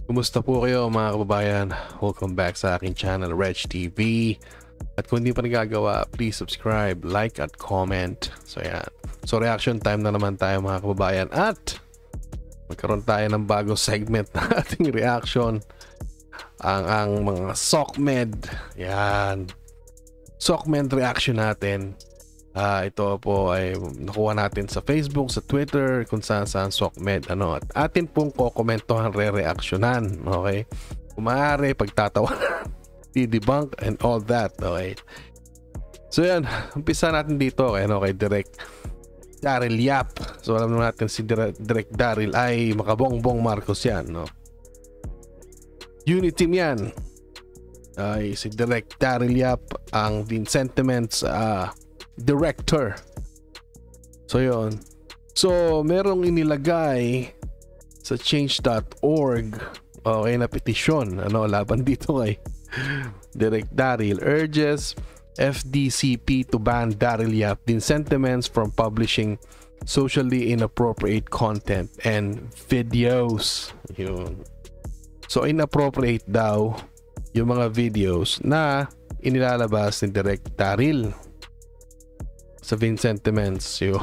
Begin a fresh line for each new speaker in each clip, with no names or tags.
Kumusta po kayo mga kababayan? Welcome back sa aking channel, Reg TV. At kung hindi pa nagagawa, please subscribe, like at comment. So yan. So reaction time na naman tayo mga kababayan. At magkaroon tayo ng bagong segment na ating reaction. Ang mga SocMed. Yan. SocMed reaction natin. Ito po ay nakuha natin sa Facebook, sa Twitter, kung saan SocMed at atin pong kokomentohan, re-reactionan, okay? Kung maaari, pagtatawa, di-debunk and all that, okay? So yan, umpisa natin dito kay Direk Darryl Yap. So alam natin si Direk Darryl ay makabongbong Marcos yan, no? Unity team yan. Ay si Direk Darryl Yap ang Sentiments director. So yun. So merong inilagay sa change.org na petisyon laban dito kay Direk Darryl. Urges FDCP to ban Darryl Yap din sentiments from publishing socially inappropriate content and videos. Yun. So inappropriate daw yung mga videos na inilalabas ni Direk Darryl sa sentiments yun.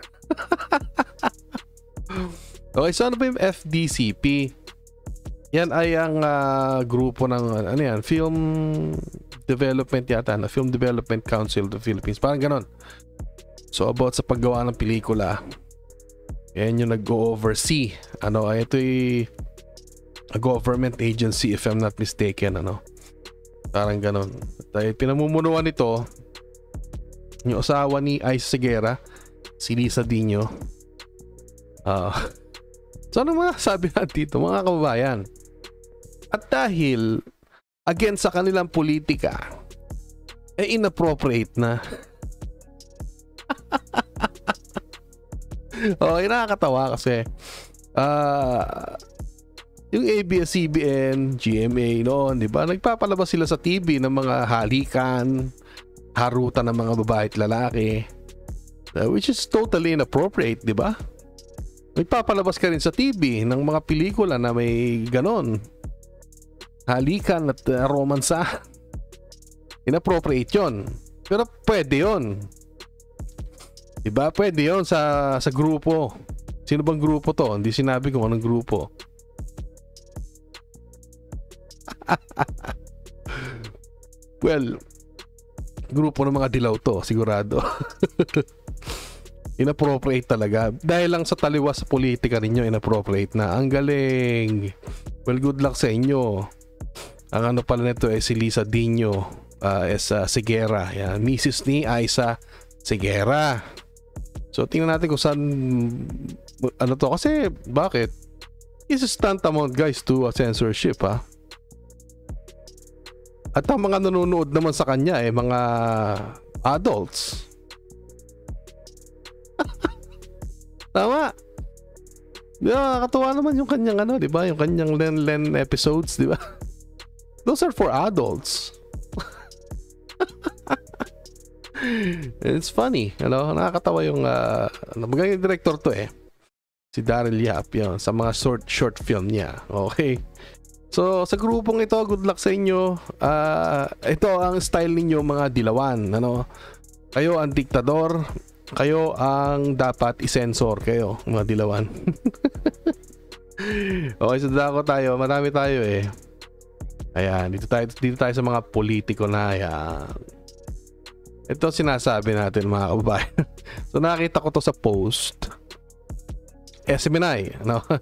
Okay, so ano ba yung FDCP? Yan ay ang grupo ng Film Development yata, na Film Development Council of the Philippines, parang ganon. So about sa paggawa ng pelikula, yan yung nag-oversee. Ito ay a government agency if I'm not mistaken, parang ganon. Dahil pinamumunuan nito yung asawa ni Isko, si Lisa Dino. So ano mga sabi natin dito mga kababayan? At dahil against sa kanilang politika, inappropriate na. Okay, nakakatawa kasi yung ABS-CBN, GMA noon, di ba? Nagpapalabas sila sa TV ng mga halikan, harutan ng mga babae at lalaki, which is totally inappropriate, di ba? Nagpapalabas ka rin sa TV ng mga pelikula na may ganon, halikan at romansa. Inappropriate yon, pero pwede yon, di ba? Pwede yon sa grupo. Sino bang grupo to? Hindi sinabi kung anong grupo. Well, grupo ng mga dilaw to, sigurado. Inappropriate talaga. Dahil lang sa taliwas sa politika ninyo, inappropriate na. Ang galing. Well, good luck sa inyo. Ang pala nito ay si Lisa Dino Segura. Yan, Mrs. ni Isa Segura. So, tingnan natin kung saan to. Kasi, bakit? This is tantamount, guys, to a censorship, ha? At ang mga nanonood naman sa kanya mga adults. Tama. Nakakatuwa naman yung kanyang di ba? Yung kanyang Lenlen episodes, di ba? Those are for adults. It's funny, nakakatawa yung magaling director to si Darryl Yap, yun, sa mga short film niya. Okay. So sa grupong ito, good luck sa inyo. Ito ang style ninyo mga dilawan, kayo ang diktador, kayo ang dapat i-censor, kayo mga dilawan. Okay, so dako tayo, marami tayo ayan, dito tayo sa mga politiko na yan. Ito sinasabi natin mga kababayan. So nakita ko to sa post SMNI,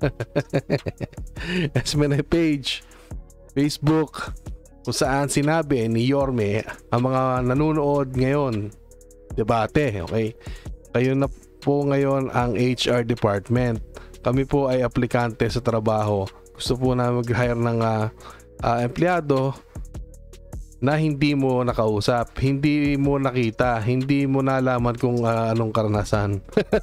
SMNI page Facebook, kung saan sinabi ni Yorme ang mga nanonood ngayon, debate, okay? Kayo na po ngayon ang HR department. Kami po ay aplikante sa trabaho. Gusto po na mag-hire ng empleyado na hindi mo nakausap, hindi mo nakita, hindi mo nalaman kung anong karanasan.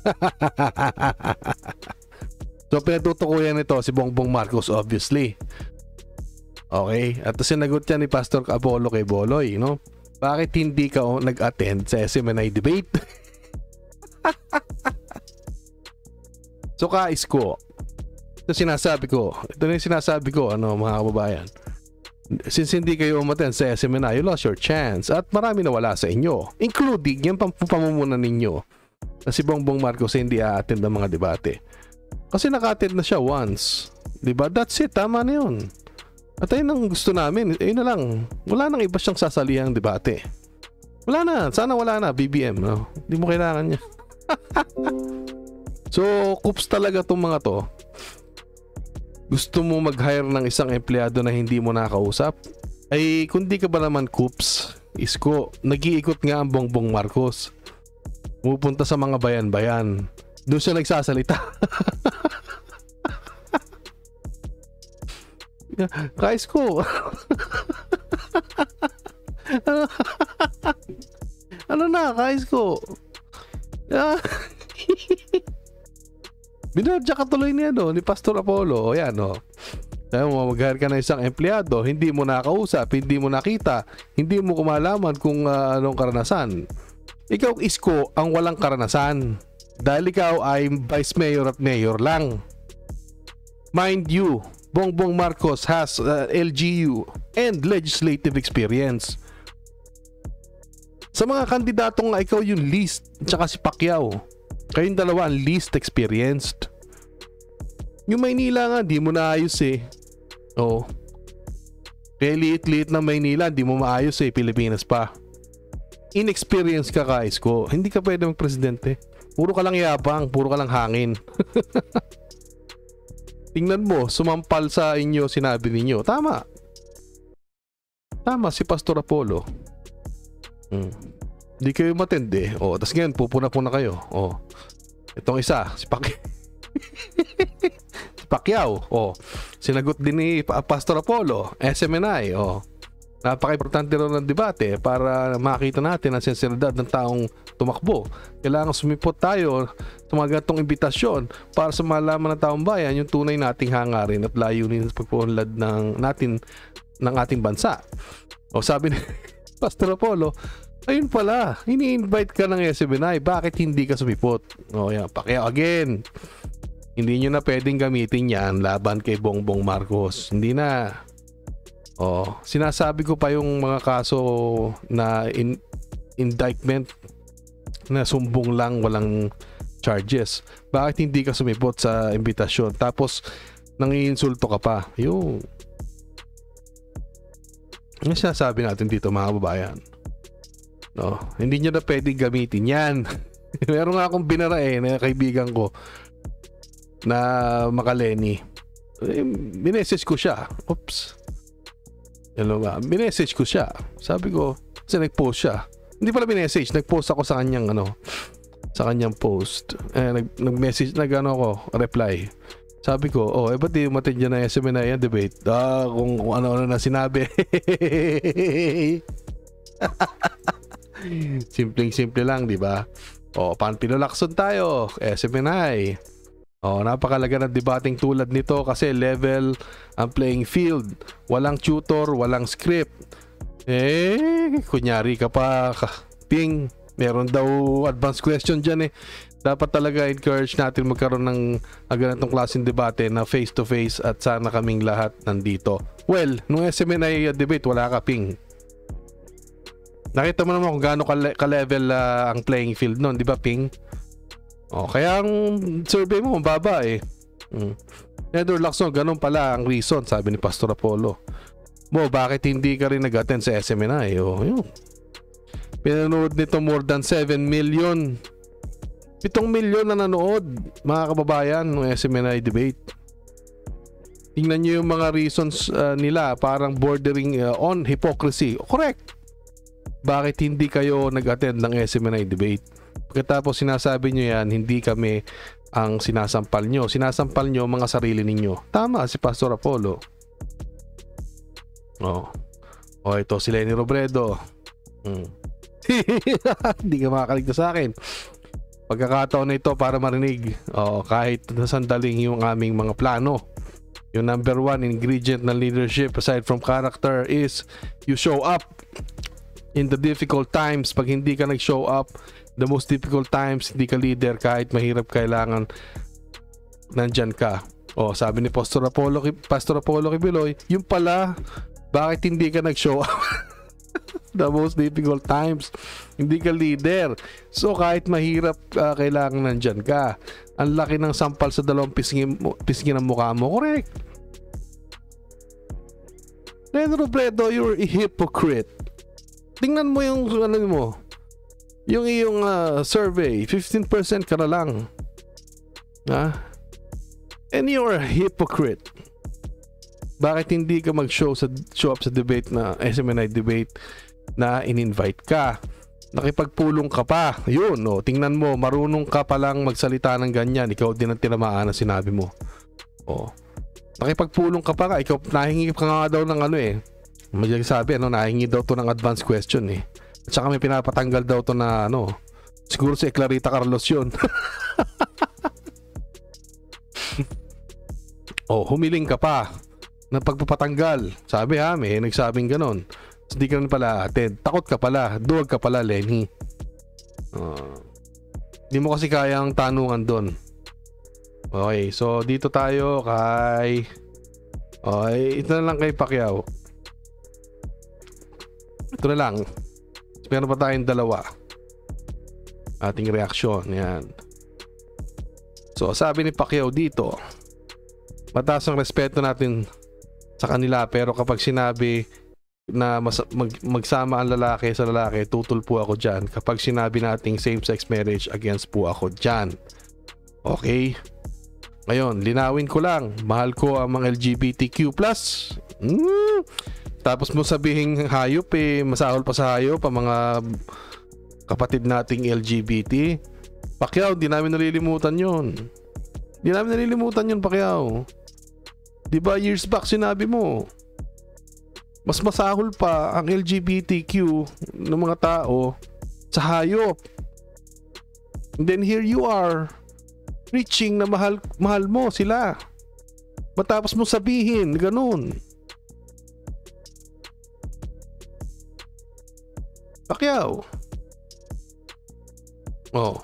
So pinatutukuyan nito si Bongbong Marcos, obviously. Okay, at sinagot niya ni Pastor Apollo kay Boloy, bakit hindi ka nag-attend sa SMNI debate? So Isko, Ito na yung sinasabi ko, ano mga kababayan. Since hindi kayo umaten sa SMNI, you lost your chance at marami na wala sa inyo, including yung pamumunan ninyo na si Bongbong Marcos hindi a-attend ng mga debate. Kasi naka-attend na siya once. Diba? That's it. Tama na yun. At ayun ang gusto namin. Ayun na lang. Wala nang iba siyang sasalihang debate. Wala na. Sana wala na. BBM. No? Hindi mo kailangan niya. So, coops talaga itong mga to. Gusto mo mag-hire ng isang empleyado na hindi mo nakausap? Ay, kundi ka ba naman coops? Isko, nag-iikot nga ang Bongbong Marcos. Pupunta sa mga bayan-bayan. Doon siya nagsasalita. Isko. Ano na, Isko? Binadya ka tuloy niya ni Pastor Apollo. O yan Kaya mo mag-hire ka ng isang empleyado, hindi mo nakausap, hindi mo nakita, hindi mo kumalaman kung anong karanasan. Ikaw, Isko, ang walang karanasan. Dahil ikaw ay vice mayor at mayor lang. Mind you, Bongbong Marcos has LGU and legislative experience. Sa mga kandidatong nga ikaw yung least, tsaka si Pacquiao, kayong dalawa ang least experienced. Yung Maynila nga, di mo naayos Kaya liit-liit na Maynila, di mo maayos Pilipinas pa. Inexperienced ka, Isko. Hindi ka pwede magpresidente. Puro ka lang yabang, puro ka lang hangin. Tingnan mo, sumampal sa inyo, sinabi ninyo. Tama. Tama si Pastor Apollo. Hindi kayo matindi. Tas ngayon, pupuna-puna kayo. Itong isa, si Pacquiao. Sinagot din ni Pastor Apollo, SMNI. Napaka-importante rin ng debate para makita natin ang sensibilidad ng taong tumakbo. Kailangan sumipot tayo sa mga gantong imbitasyon para sa malaman ng taong bayan yung tunay nating hangarin at layunin sa pagpunlad ng ating bansa. Sabi ni Pastor Apollo, ayun pala, ini-invite ka ng SMNI, bakit hindi ka sumipot? Yan, Pacquiao again. Hindi nyo na pwedeng gamitin yan laban kay Bongbong Marcos. Hindi na. Sinasabi ko pa yung mga kaso na indictment na sumbong lang, walang charges. Bakit hindi ka sumipot sa imbitasyon? Tapos nangiinsulto ka pa. Yung sinasabi natin dito mga babayan. Hindi nyo na pwedeng gamitin yan. Meron nga akong binara na kaibigan ko na makaleni. Minessage ko siya. Oops. Minessage ko siya. Sabi ko, kasi nag-post siya. Hindi pala minessage, nag-post ako sa kanyang post. Nag-message, reply. Sabi ko, ba't di umatin dyan na SMNI yan debate? Kung ano-ano na sinabi. Simpleng-simple lang, di ba? Paano pinulakson tayo? SMNI. Napakalaga ng debating tulad nito kasi level ang playing field. Walang tutor, walang script. Kunyari ka pa, ping, meron daw advanced question dyan Dapat talaga encourage natin magkaroon ng ganitong klaseng debate na face to face at sana kaming lahat nandito. Well, nung SMNI debate, wala ka, ping. Nakita mo naman kung gaano ka-level ang playing field nun, di ba, ping? Kaya ang survey mo, mababa Nether Lacson, ganun pala ang reason, sabi ni Pastor Apollo. Bakit hindi ka rin nag-attend sa SMNI? Yun. Pinanood nito more than 7 million. 7 million na nanood, mga kababayan, ng SMNI debate. Tingnan nyo yung mga reasons nila, parang bordering on hypocrisy. Correct. Bakit hindi kayo nag-attend ng SMNI debate? Pagkatapos sinasabi nyo yan, hindi kami ang sinasampal nyo. Sinasampal nyo mga sarili ninyo. Tama si Pastor Apollo. Ito si Lenny Robredo. Hindi ka makakaligtas sa akin. Pagkakataon na ito para marinig kahit nasandaling yung aming mga plano. Yung number 1 ingredient ng leadership aside from character is you show up in the difficult times. Pag hindi ka nag-show up, the most difficult times, hindi ka leader, kahit mahirap, kailangan nandyan ka. Oh, sabi ni Pastor Apollo Kibiloy, yung pala, bakit hindi ka nag-show up? The most difficult times. Hindi ka leader. So kahit mahirap, kailangan nandyan ka. Ang laki ng sampal sa dalawang pisngi ng mukha mo. Correct. Ren Robredo, you're a hypocrite. Tingnan mo yung ano mo. Yung iyong survey, 15% ka na lang. Ha? And you're a hypocrite. Bakit hindi ka mag-show up sa debate na SMNI debate na in-invite ka? Nakipagpulong ka pa. Yun, no. Tingnan mo, marunong ka palang magsalita ng ganyan. Ikaw din ang tinamaan na sinabi mo. Oh. Nakipagpulong ka pa ka. Ikaw, nahingi ka nga daw ng ano eh. Sabi, ano, nahingi daw to ng advance question eh. At saka may pinapatanggal daw to na ano. Siguro si Clarita Carlos yun. Oh, humiling ka pa na pagpapatanggal. Sabi ha, may nagsabing ganon. Hindi ka rin pala attend. Takot ka pala. Duwag ka pala, Lenny. Hindi mo kasi kaya ang tanungan doon. Okay, so dito tayo kay... Okay, ito na lang kay Pacquiao. Ito na lang. Meron pa tayong dalawa. Ating reaksyon. Yan. So, sabi ni Pacquiao dito, mataas ang respeto natin sa kanila, pero kapag sinabi na magsama ang lalaki sa lalaki, tutol po ako dyan. Kapag sinabi nating same-sex marriage, against po ako dyan. Okay? Ngayon, linawin ko lang, mahal ko ang mga LGBTQ+. Tapos mo sabihin hayop eh, masahol pa sa hayop ang mga kapatid nating LGBT. Pacquiao, di namin nalilimutan yun. Di namin nalilimutan yun, Pacquiao. Diba years back sinabi mo, mas masahol pa ang LGBTQ ng mga tao sa hayop. And then here you are, preaching na mahal mo sila. Matapos mo sabihin, ganun. Pacquiao. Oh.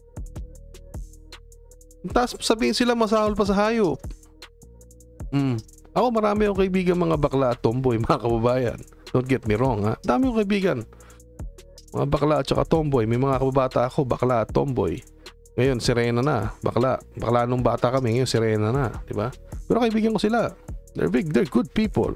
Tapos sabihin sila masahol pa sa hayop. Ako marami akong kaibigan mga bakla at tomboy, mga kababayan. Don't get me wrong ha. Dami akong kaibigan. Mga bakla at saka tomboy. May mga kababata ako, bakla at tomboy. Ngayon, sirena na. Bakla. Bakla nung bata kami, ngayon sirena na. Diba? Pero kaibigan ko sila. They're good people.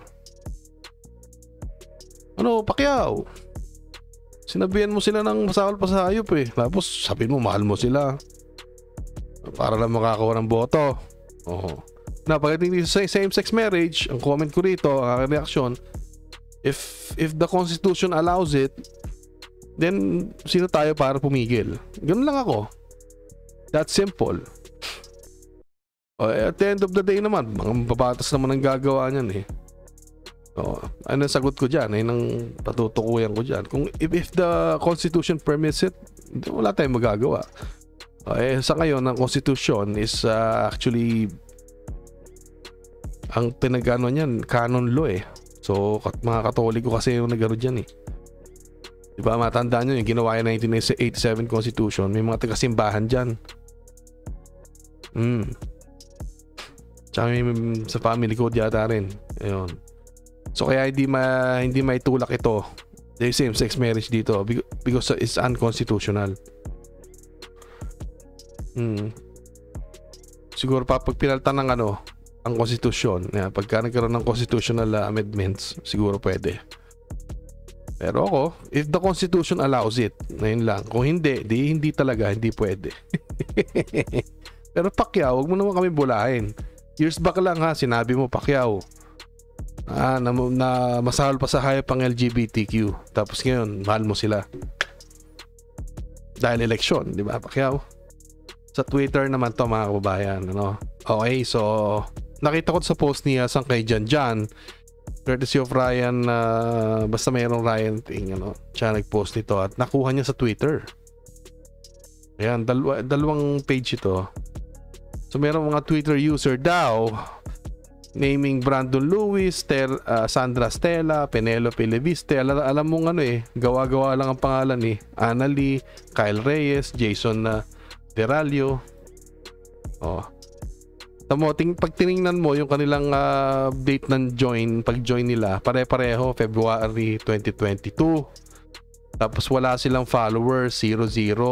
Ano, Pacquiao? Sinabihan mo sila ng masahol pa sa hayop eh. Tapos sabihin mo mahal mo sila para lang makakuha ng boto. Oo. Na pagdating sa same-sex marriage, ang comment ko rito, ang aking reaksyon, if the Constitution allows it, then sino tayo para pumigil? Ganun lang ako. That's simple. At the end of the day naman, mga babatas naman ang gagawa niyan eh. Ano ang sagot ko dyan? Ay nang patutukuyan ko dyan. Kung if the Constitution permits it, wala tayong magagawa. Sa ngayon, ang Constitution is actually ang pinagano niyan, canon law eh. So, mga Katoliko kasi yung nagano dyan eh. Diba, matandaan nyo yung ginawa yung 1987 Constitution. May mga taga-simbahan dyan. Tsaka may sa family code yata rin. Ayun. So kaya hindi maitulak ito, the same-sex marriage dito because it's unconstitutional. Siguro pa pag pinalitan ng ano ang konstitusyon, pagka nagkaroon ng constitutional amendments, siguro pwede. Pero ako, if the Constitution allows it, ngayon lang. Kung hindi, hindi talaga, hindi pwede. Pero Pacquiao, huwag mo naman kami bulahin. Years back lang ha, sinabi mo Pacquiao. Na masahol pa sa hayop ang LGBTQ. Tapos ngayon, mahal mo sila. Dahil eleksyon, di ba, Pacquiao? Sa Twitter naman to mga kababayan, ano? Okay, so nakita ko sa post niya sang kay Jan, courtesy of Ryan, basta mayroong Ryan thing, ano? Siya nag-post nito at nakuha niya sa Twitter. Ayan, dalawang page ito. So mayroong mga Twitter user daw naming Brandon Lewis, Sandra Stella, Penelope Leviste. Alam mong ano eh, gawa-gawa lang ang pangalan eh. Annalie, Kyle Reyes, Jason Deralio. Pag tiningnan mo yung kanilang date ng pag-join nila, pare-pareho, February 2022. Tapos wala silang followers, 0.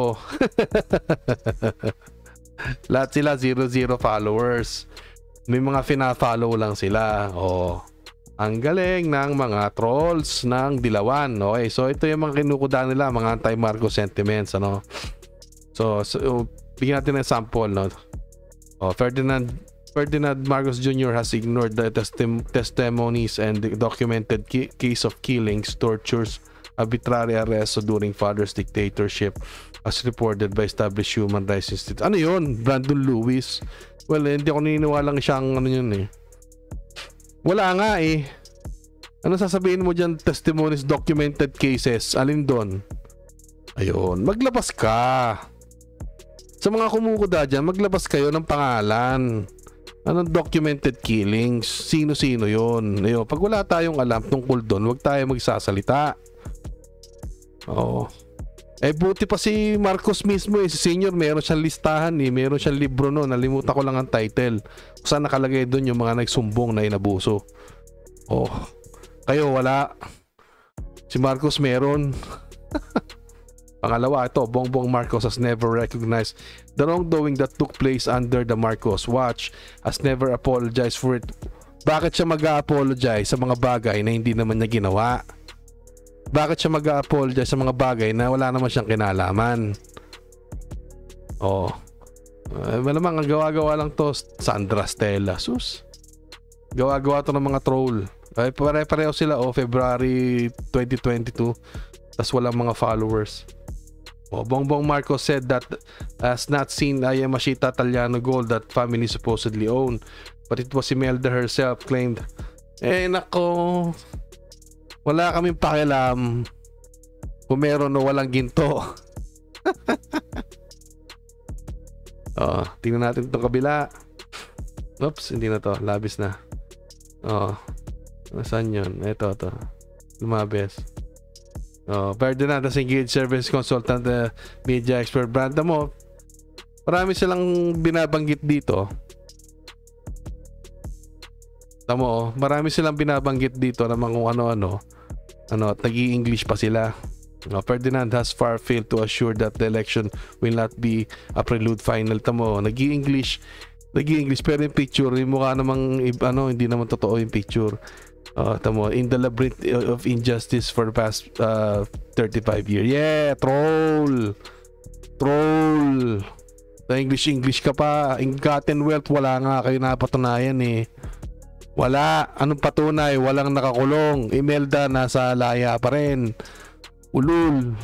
Lahat sila 0 followers. May mga fina-follow lang sila. Oh, ang galing ng mga trolls ng Dilawan. Okay, so ito yung mga kinukuda nila, mga anti-Marcos sentiments, ano. So bigyan natin ng sample, no. Oh, Ferdinand Marcos Jr. has ignored the testimonies and the documented case of killings, tortures, arbitrary arrests during father's dictatorship as reported by established human rights institute. Ano yun? Brandon Lewis? Well, hindi ako naniniwalang siyang ano yun eh. Wala nga eh. Ano sasabihin mo dyan? Testimonies, documented cases. Alin doon? Ayun. Maglabas ka. Sa mga kumukuda dyan, maglabas kayo ng pangalan. Anong documented killings? Sino-sino yun? Ayun. Pag wala tayong alam tungkol doon, huwag tayo magsasalita. Oo. Eh buti pa si Marcos mismo eh, si Senior, meron siyang listahan eh, meron siyang libro no, nalimutan ko lang ang title. Saan nakalagay doon yung mga nagsumbong na inabuso. Oh, kayo wala. Si Marcos meron. Pangalawa, ito, Bongbong Marcos has never recognized the wrongdoing that took place under the Marcos watch, has never apologized for it. Bakit siya mag-a-apologize sa mga bagay na hindi naman niya ginawa? Bakit siya mag-a-apologize sa mga bagay na wala naman siyang kinalaman? Oh. Malamang ang gawa-gawa lang to, Sandra Stella. Sus. Gawa-gawa to ng mga troll. Pare-pareho sila, oh, February 2022. Tas walang mga followers. Oh, Bongbong Marcos said that has not seen Yamashita Italiano gold that family supposedly owned. But it was Imelda herself claimed. Eh, nako. Wala kaming pakialam kung meron o walang ginto. Oh, tingnan natin itong kabila. Oops, hindi na to. Labis na. Oh, saan yun? Ito. Lumabes. Oh, Ferdinand as engaged service consultant, media expert brand mo. Marami silang binabanggit dito. Tamo, marami silang binabanggit dito naman kung ano-ano. At nag-i-English pa sila. Ferdinand has far failed to assure that the election will not be a prelude final. Tamo, nag-i-English pero yung picture, yung mukha namang hindi naman totoo yung picture. Tamo, in the labyrinth of injustice for the past 35 years. Yeah, troll. English ka pa. Ingaten wealth, wala nga kayo napatunayan eh. Wala. Anong patunay? Walang nakakulong. Imelda nasa laya pa rin. Ulul.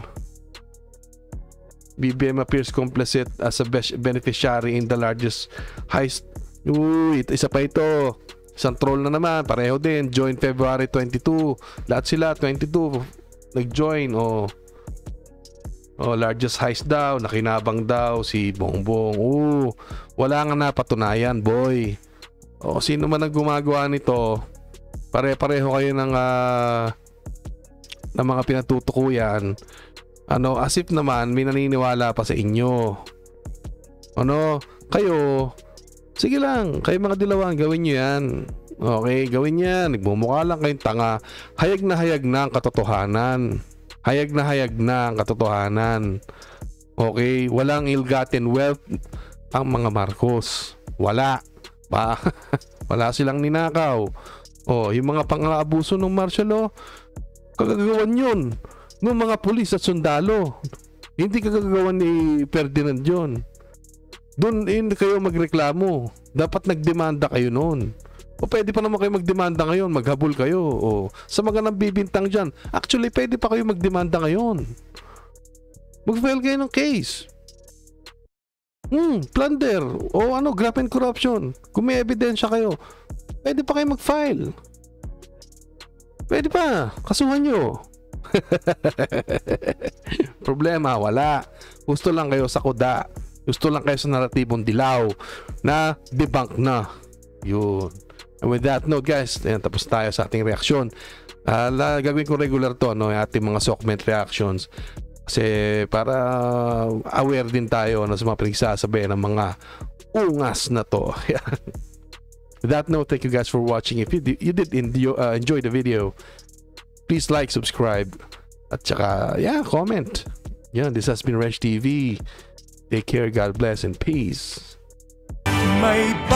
BBM appears complicit as a beneficiary in the largest heist. Uy, isa pa ito. Isang troll na naman. Pareho din. Join February 22. Lahat sila 22 nag-join. Oh, largest heist daw. Nakinabang daw si Bongbong. Wala nga napatunayan, boy. Sino man ang gumagawa nito, pare-pareho kayo ng mga pinatutukuyan. As if naman may naniniwala pa sa inyo. Kayo, sige lang, kayo mga Dilawan, gawin nyo yan. Okay, gawin yan. Nagmumukha lang kayong tanga. Hayag na ang katotohanan. Okay, walang ill-gotten wealth ang mga Marcos. Wala silang ninakaw. Yung mga pang-aabuso ng martial law, kagagawan yun ng mga pulis at sundalo. Hindi kagagawan ni Ferdinand yun. Doon kayo magreklamo. Dapat nagdemanda kayo noon. Pwede pa naman kayo magdemanda ngayon, maghabol kayo. Sa mga nambibintang dyan, actually pwede pa kayo magdemanda ngayon. Mag-file kayo ng case. Plunder graft and corruption. Kung may ebidensya kayo, pwede pa kayo mag-file. Pwede pa, kasuhan nyo. Problema, wala. Gusto lang kayo sa kuda. Gusto lang kayo sa naratibong dilaw na debunk na. Yun. And with that note, guys, tapos tayo sa ating reaksyon. Gagawin ko regular to, yung ating mga SocMed reactions. Kasi para aware din tayo sa mga pinagsasabi ng mga ungas na to. With that note, thank you guys for watching. If you did enjoy the video, please like, subscribe, at saka, yeah, comment. Yeah, this has been Reg TV. Take care, God bless, and peace.